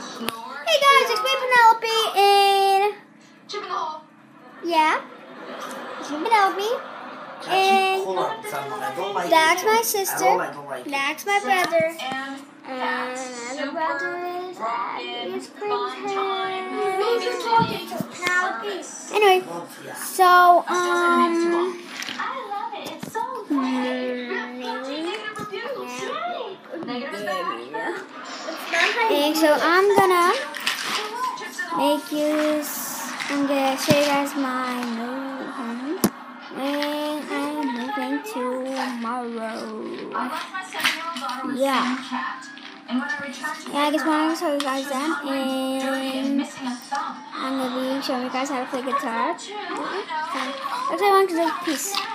Hey guys, it's me Penelope, and yeah, it's me Penelope, and that's my sister, that's my brother, and the brother is his princess. Anyway, so and so I'm gonna show you guys my new home, and I'm moving tomorrow. Yeah, I guess I'm gonna show you guys that, and I'm gonna be showing you guys how to play guitar. That's what I want to do. Peace.